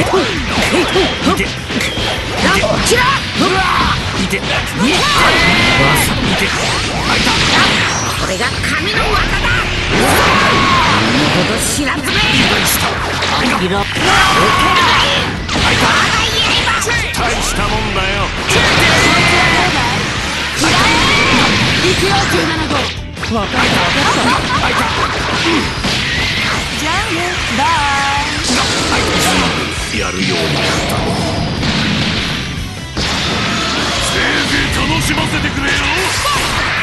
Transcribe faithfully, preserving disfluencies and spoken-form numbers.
これが神の技だ。ほど知らずめ。 大したもんだよ。 行くよじゅうななご。分かった分かった。じゃあね、バイ。 やるようになった。せいぜい楽しませてくれよ。